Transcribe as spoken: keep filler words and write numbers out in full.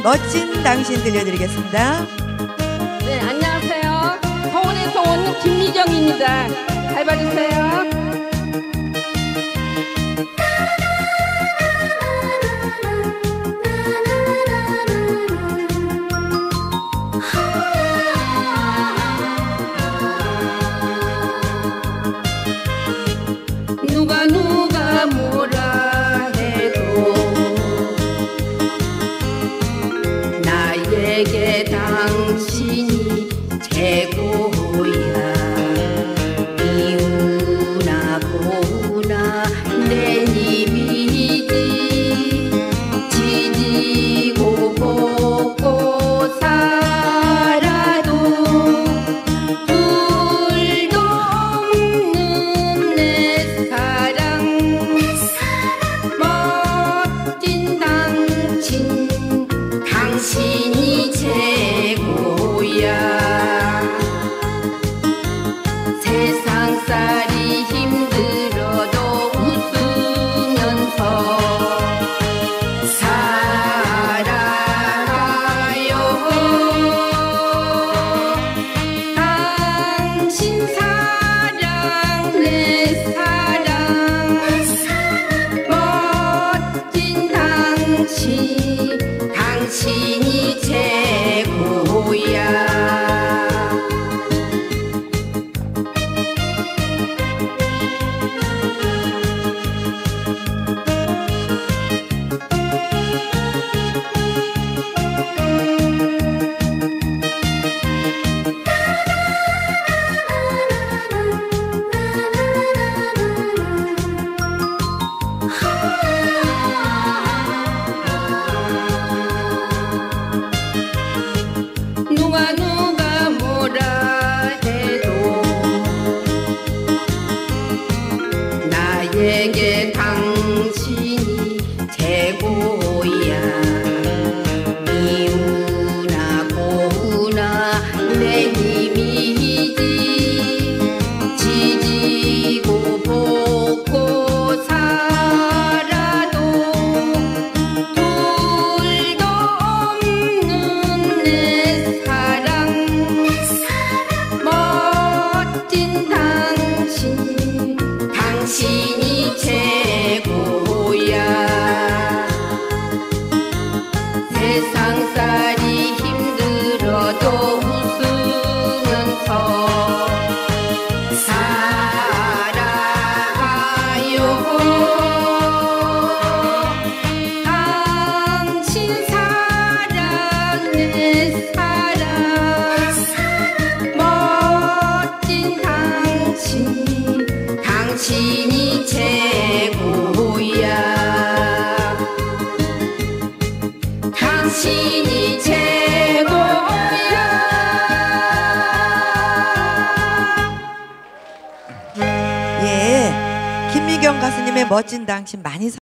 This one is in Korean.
멋진 당신 들려드리겠습니다. 네, 안녕하세요. 서울에서 온 김미경입니다. 잘 봐주세요. 누가 누가 뭐라 해도 나에게 당신이 최고야. 이우나 고우나 내 님이지. 지지고 볶고 살아도 둘도 없는 내 사랑. 멋진 당신, 당신이 최고야. 세상살이 힘들어도 웃으면서 살아요. 당신 사랑 내 사랑. 멋진 당신, 당신이 최고야. 누가 누가 뭐라 해도 나에게 당신이 최고야. 이우나 고우나 내 님이지. 지지고 볶고 살아도 둘도 없는 내 사랑. 멋진 당신, 당신이 최고야. 세상살이 힘들어도 웃으면서 살아가요. 당신 사랑 내 사랑. 멋진 당신, 당신이 최고야. 당신이 최고야. 예, 김미경 가수님의 멋진 당신 많이